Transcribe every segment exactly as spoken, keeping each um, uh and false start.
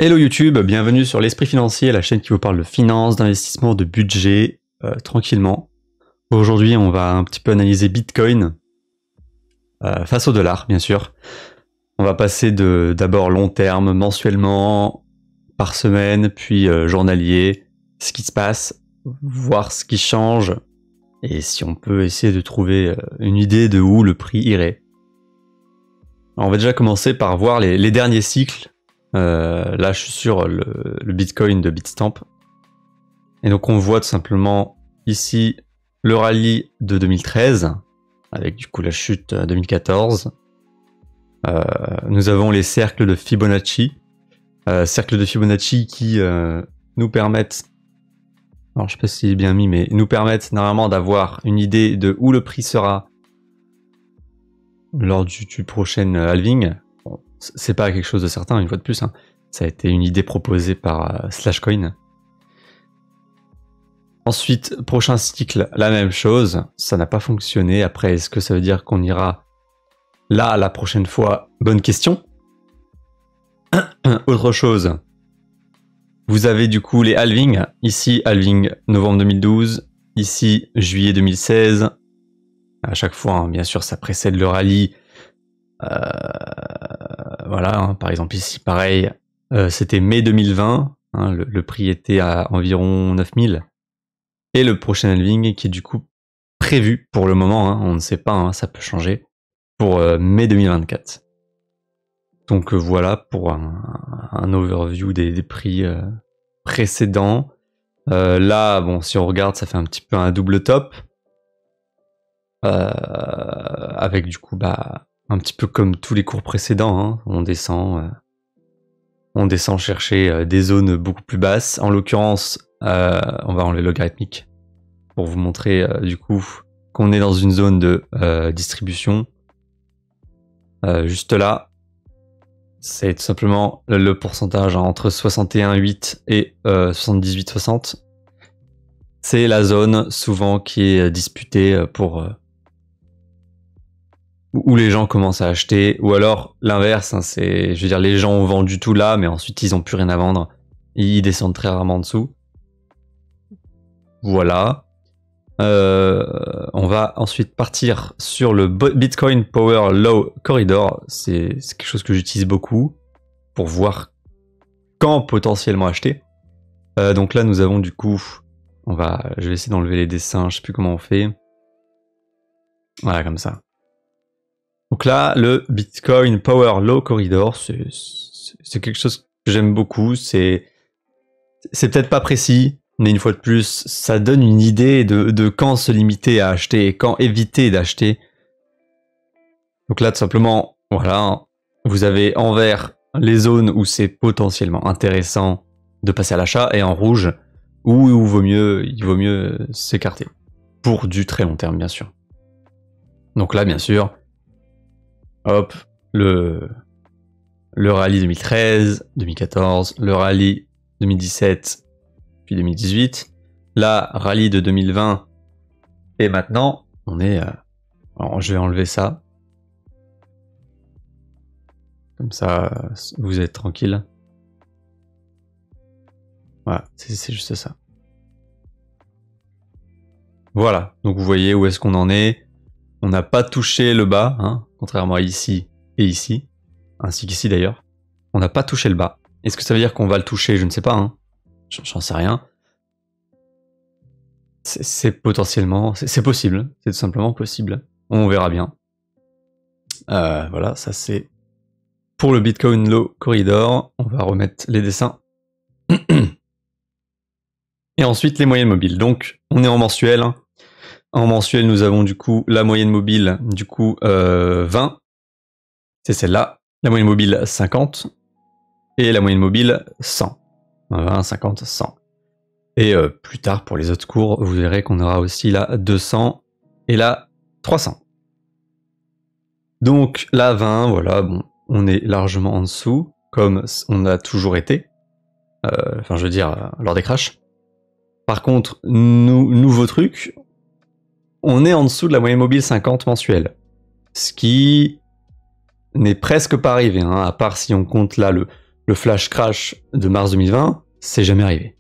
Hello YouTube, bienvenue sur l'Esprit Financier, la chaîne qui vous parle de finance, d'investissement, de budget, euh, tranquillement. Aujourd'hui, on va un petit peu analyser Bitcoin euh, face au dollar, bien sûr. On va passer de d'abord long terme, mensuellement, par semaine, puis euh, journalier, ce qui se passe, voir ce qui change, et si on peut essayer de trouver euh, une idée de où le prix irait. Alors, on va déjà commencer par voir les, les derniers cycles. Euh, là, je suis sur le, le Bitcoin de Bitstamp. Et donc, on voit tout simplement ici le rallye de deux mille treize, avec du coup la chute deux mille quatorze. Euh, nous avons les cercles de Fibonacci. Euh, cercles de Fibonacci qui euh, nous permettent, alors je sais pas si c'est bien mis, mais nous permettent normalement d'avoir une idée de où le prix sera lors du, du prochain halving. Bon, c'est pas quelque chose de certain, une fois de plus, hein. Ça a été une idée proposée par euh, Slashcoin. Ensuite, prochain cycle, la même chose, ça n'a pas fonctionné. Après, est-ce que ça veut dire qu'on ira là la prochaine fois? Bonne question. Autre chose, vous avez du coup les halvings. Ici, halving novembre deux mille douze, ici juillet deux mille seize. À chaque fois, hein, bien sûr, ça précède le rallye. Euh, voilà, hein, par exemple ici, pareil, euh, c'était mai deux mille vingt, hein, le, le prix était à environ neuf mille. Et le prochain halving qui est du coup prévu pour le moment, hein, on ne sait pas, hein, ça peut changer, pour euh, mai deux mille vingt-quatre. Donc euh, voilà pour un, un overview des, des prix euh, précédents. Euh, là, bon, si on regarde, ça fait un petit peu un double top. Euh, avec du coup, bah, un petit peu comme tous les cours précédents, hein, on descend, euh, on descend chercher euh, des zones beaucoup plus basses. En l'occurrence, euh, on va enlever logarithmique pour vous montrer euh, du coup qu'on est dans une zone de euh, distribution. Euh, juste là, c'est tout simplement le, le pourcentage, hein, entre soixante et un virgule huit et euh, soixante-dix-huit virgule soixante. C'est la zone souvent qui est disputée pour euh, où les gens commencent à acheter, ou alors l'inverse, hein, c'est, je veux dire, les gens ont vendu tout là, mais ensuite ils ont plus rien à vendre, ils descendent très rarement en dessous. Voilà. Euh, on va ensuite partir sur le Bitcoin Power Law Corridor. C'est quelque chose que j'utilise beaucoup pour voir quand potentiellement acheter. Euh, donc là, nous avons du coup, on va, je vais essayer d'enlever les dessins, je sais plus comment on fait. Voilà, comme ça. Donc là, le Bitcoin Power Law Corridor, c'est quelque chose que j'aime beaucoup. C'est c'est peut-être pas précis, mais une fois de plus, ça donne une idée de, de quand se limiter à acheter et quand éviter d'acheter. Donc là, tout simplement, voilà, vous avez en vert les zones où c'est potentiellement intéressant de passer à l'achat, et en rouge où, où vaut mieux, il vaut mieux s'écarter. Pour du très long terme, bien sûr. Donc là, bien sûr, hop, le, le rallye deux mille treize, deux mille quatorze, le rallye deux mille dix-sept, puis deux mille dix-huit, la rallye de deux mille vingt, et maintenant, on est... Euh, alors, je vais enlever ça. Comme ça, vous êtes tranquille. Voilà, c'est juste ça. Voilà, donc vous voyez où est-ce qu'on en est. On n'a pas touché le bas, hein, contrairement à ici et ici, ainsi qu'ici d'ailleurs. On n'a pas touché le bas. Est-ce que ça veut dire qu'on va le toucher? Je ne sais pas, hein. J'en sais rien. C'est potentiellement, c'est possible, c'est tout simplement possible. On verra bien. Euh, voilà, ça c'est pour le Bitcoin Law Corridor. On va remettre les dessins. Et ensuite les moyennes mobiles. Donc on est en mensuel. En mensuel, nous avons du coup la moyenne mobile, du coup euh, vingt. C'est celle-là. La moyenne mobile cinquante. Et la moyenne mobile cent. vingt, cinquante, cent. Et euh, plus tard, pour les autres cours, vous verrez qu'on aura aussi la deux cents et la trois cents. Donc la vingt, voilà, bon, on est largement en dessous, comme on a toujours été. Euh, enfin, je veux dire, lors des crashs. Par contre, nou nouveau truc, on est en dessous de la moyenne mobile cinquante mensuelle. Ce qui n'est presque pas arrivé, hein, à part si on compte là le, le flash crash de mars deux mille vingt, c'est jamais arrivé.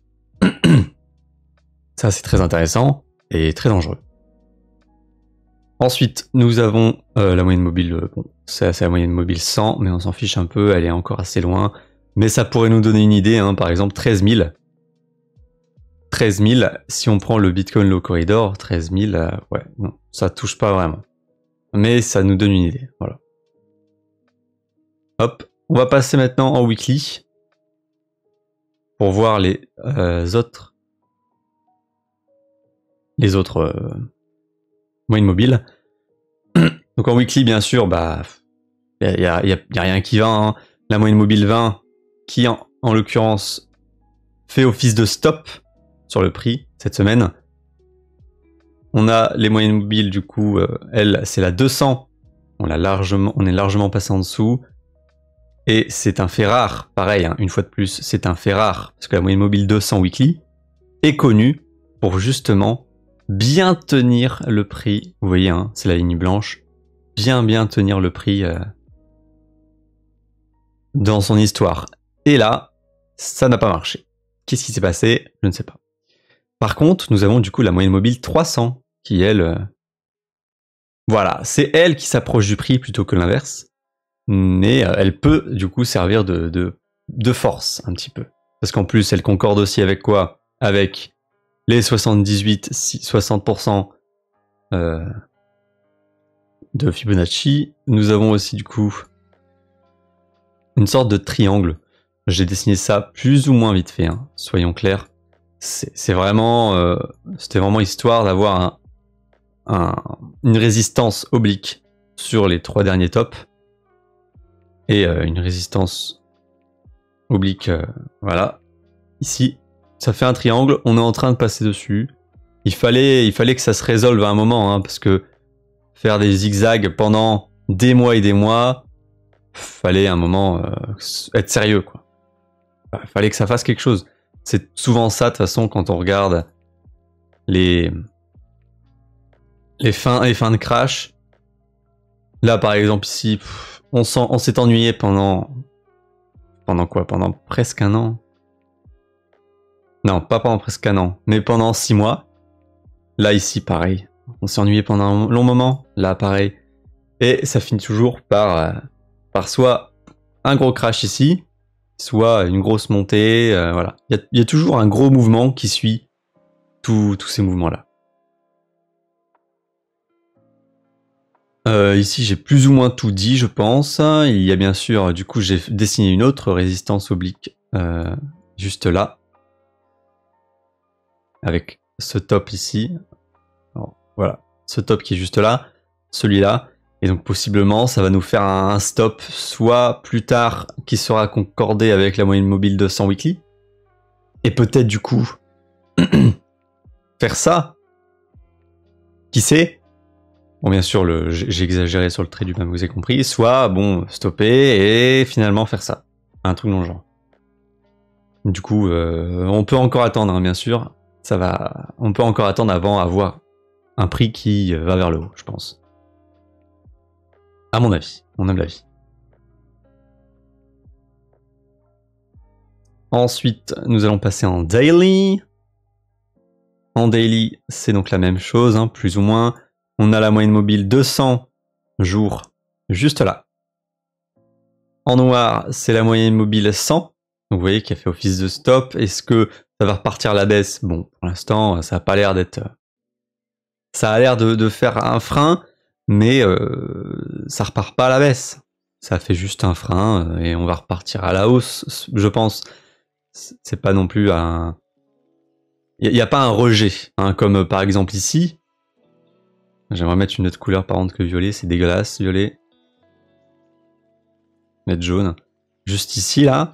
Ça, c'est très intéressant et très dangereux. Ensuite, nous avons euh, la moyenne mobile, euh, bon, c'est la moyenne mobile cent, mais on s'en fiche un peu, elle est encore assez loin. Mais ça pourrait nous donner une idée, hein, par exemple treize mille. treize mille, si on prend le Bitcoin Low Corridor, treize mille, euh, ouais, non, ça touche pas vraiment. Mais ça nous donne une idée, voilà. Hop, on va passer maintenant en weekly pour voir les euh, autres les autres euh, moyennes mobiles. Donc en weekly, bien sûr, bah il y a, y, a, y a rien qui va. Hein. La moyenne mobile vingt, qui en, en l'occurrence fait office de stop sur le prix cette semaine. On a les moyennes mobiles, du coup, euh, elle, c'est la deux cents. On, l'a largement, on est largement passé en dessous. Et c'est un fait rare, pareil, hein, une fois de plus, c'est un fait rare, parce que la moyenne mobile deux cents weekly est connue pour justement bien tenir le prix. Vous voyez, hein, c'est la ligne blanche. Bien, bien tenir le prix euh, dans son histoire. Et là, ça n'a pas marché. Qu'est-ce qui s'est passé? Je ne sais pas. Par contre, nous avons du coup la moyenne mobile trois cents, qui elle... Euh, voilà, c'est elle qui s'approche du prix plutôt que l'inverse. Mais euh, elle peut du coup servir de, de, de force un petit peu. Parce qu'en plus, elle concorde aussi avec quoi? Avec les soixante-dix-huit, soixante pour cent euh, de Fibonacci. Nous avons aussi du coup une sorte de triangle. J'ai dessiné ça plus ou moins vite fait, hein, soyons clairs. C'est vraiment, euh, c'était vraiment histoire d'avoir un, un, une résistance oblique sur les trois derniers tops et euh, une résistance oblique, euh, voilà, ici. Ça fait un triangle, on est en train de passer dessus. Il fallait, il fallait que ça se résolve à un moment, hein, parce que faire des zigzags pendant des mois et des mois, fallait à un moment euh, être sérieux, quoi. Il fallait que ça fasse quelque chose. C'est souvent ça, de toute façon, quand on regarde les, les, fins, les fins de crash. Là, par exemple, ici, pff, on s'est ennuyé pendant... Pendant quoi? Pendant presque un an. Non, pas pendant presque un an, mais pendant six mois. Là, ici, pareil. On s'est ennuyé pendant un long moment. Là, pareil. Et ça finit toujours par, euh, par soit un gros crash ici, soit une grosse montée. Euh, voilà. Il y, y a toujours un gros mouvement qui suit tous ces mouvements-là. Euh, ici, j'ai plus ou moins tout dit, je pense. Il y a bien sûr, du coup, j'ai dessiné une autre résistance oblique euh, juste là. Avec ce top ici. Alors, voilà, ce top qui est juste là, celui-là. Et donc possiblement, ça va nous faire un stop, soit plus tard, qui sera concordé avec la moyenne mobile deux cents weekly. Et peut-être du coup, faire ça. Qui sait? Bon, bien sûr, j'ai exagéré sur le trait du bas, vous avez compris. Soit, bon, stopper et finalement faire ça. Un truc dans le genre. Du coup, euh, on peut encore attendre, hein, bien sûr. Ça va, on peut encore attendre avant avoir un prix qui va vers le haut, je pense. À mon avis, mon humble avis. Ensuite, nous allons passer en daily. En daily, c'est donc la même chose, hein, plus ou moins. On a la moyenne mobile deux cents jours, juste là. En noir, c'est la moyenne mobile cent. Donc vous voyez qu'il a fait office de stop. Est-ce que ça va repartir à la baisse? Bon, pour l'instant, ça n'a pas l'air d'être... Ça a l'air de, de faire un frein, mais euh, ça repart pas à la baisse. Ça fait juste un frein et on va repartir à la hausse, je pense. C'est pas non plus un... Il n'y a, a pas un rejet, hein, comme par exemple ici. J'aimerais mettre une autre couleur par contre que violet, c'est dégueulasse, violet. Mettre jaune. Juste ici, là.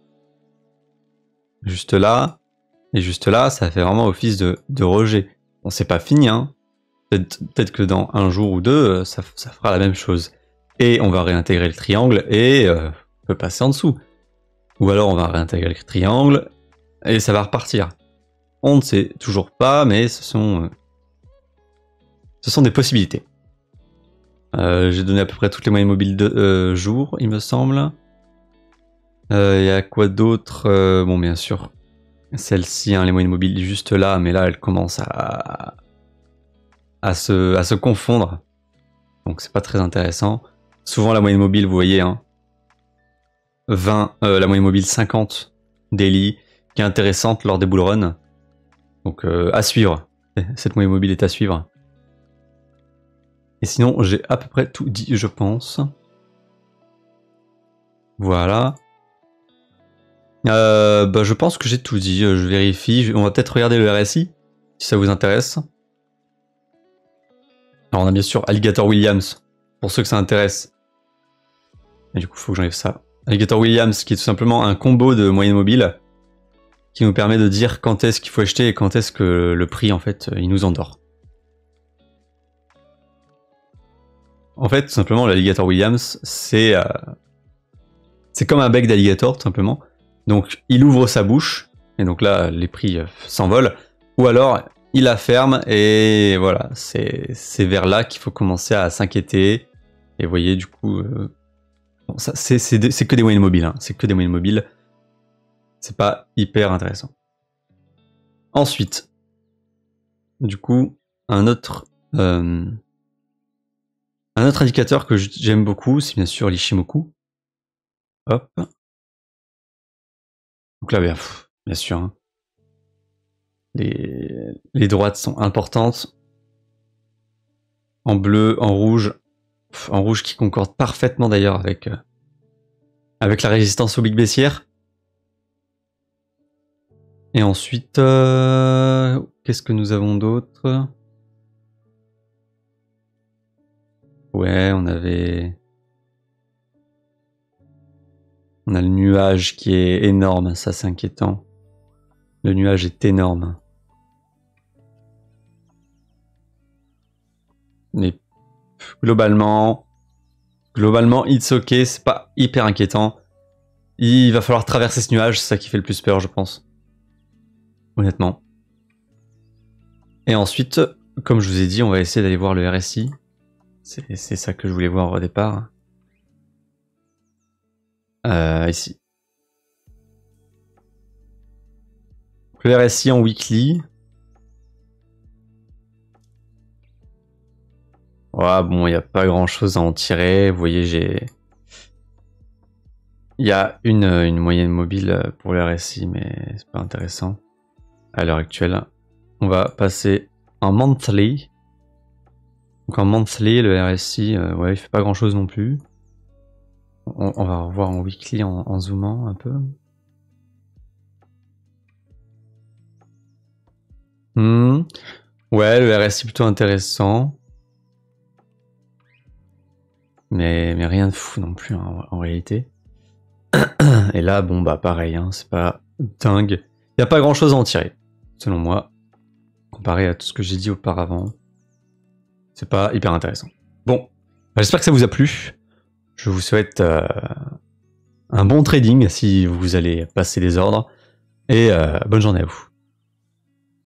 Juste là. Et juste là, ça fait vraiment office de, de rejet. Bon, c'est pas fini, hein. Peut-être peut-être que dans un jour ou deux, ça, ça fera la même chose. Et on va réintégrer le triangle et euh, on peut passer en dessous. Ou alors on va réintégrer le triangle et ça va repartir. On ne sait toujours pas, mais ce sont, euh, ce sont des possibilités. Euh, J'ai donné à peu près toutes les moyennes mobiles de euh, jour, il me semble. Il euh, y a quoi d'autre euh, Bon, bien sûr, celle-ci, hein, les moyennes mobiles juste là, mais là, elle commence à, à, se, à se confondre. Donc, c'est pas très intéressant. Souvent, la moyenne mobile, vous voyez, hein, vingt, euh, la moyenne mobile cinquante daily, qui est intéressante lors des bull runs. Donc, euh, à suivre. Cette moyenne mobile est à suivre. Et sinon, j'ai à peu près tout dit, je pense. Voilà. Euh, bah, je pense que j'ai tout dit. Je vérifie. On va peut-être regarder le R S I, si ça vous intéresse. Alors, on a bien sûr Alligator Williams, pour ceux que ça intéresse. Et du coup, il faut que j'enlève ça. Alligator Williams, qui est tout simplement un combo de moyenne mobile, qui nous permet de dire quand est-ce qu'il faut acheter et quand est-ce que le prix, en fait, il nous endort. En fait, tout simplement, l'Alligator Williams, c'est euh, c'est comme un bec d'alligator, tout simplement. Donc, il ouvre sa bouche, et donc là, les prix euh, s'envolent. Ou alors, il la ferme, et voilà, c'est vers là qu'il faut commencer à s'inquiéter. Et vous voyez, du coup, euh, bon, c'est que des moyennes mobiles, hein, c'est que des moyennes mobiles. C'est pas hyper intéressant. Ensuite, du coup, un autre... Euh, Un autre indicateur que j'aime beaucoup, c'est bien sûr l'Ishimoku. Hop. Donc là, bien, pff, bien sûr, hein. les, les droites sont importantes. En bleu, en rouge. Pff, en rouge qui concorde parfaitement d'ailleurs avec, euh, avec la résistance oblique baissière. Et ensuite, euh, qu'est-ce que nous avons d'autre? Ouais, on avait... On a le nuage qui est énorme, ça c'est inquiétant. Le nuage est énorme. Mais globalement, globalement, it's ok, c'est pas hyper inquiétant. Il va falloir traverser ce nuage, c'est ça qui fait le plus peur, je pense. Honnêtement. Et ensuite, comme je vous ai dit, on va essayer d'aller voir le R S I. C'est ça que je voulais voir au départ. Euh, ici. Le R S I en weekly. Ouais, bon, il n'y a pas grand chose à en tirer. Vous voyez, j'ai... Il y a une, une moyenne mobile pour le R S I, mais c'est pas intéressant. À l'heure actuelle, on va passer en monthly. Donc en monthly, le R S I, euh, ouais, il fait pas grand chose non plus. On, on va revoir en weekly en, en zoomant un peu. Hmm. Ouais, le R S I plutôt intéressant. Mais, mais rien de fou non plus hein, en réalité. Et là, bon bah pareil, hein, c'est pas dingue. Il n'y a pas grand chose à en tirer, selon moi, comparé à tout ce que j'ai dit auparavant. C'est pas hyper intéressant. Bon, bah, j'espère que ça vous a plu. Je vous souhaite euh, un bon trading si vous allez passer des ordres. Et euh, bonne journée à vous.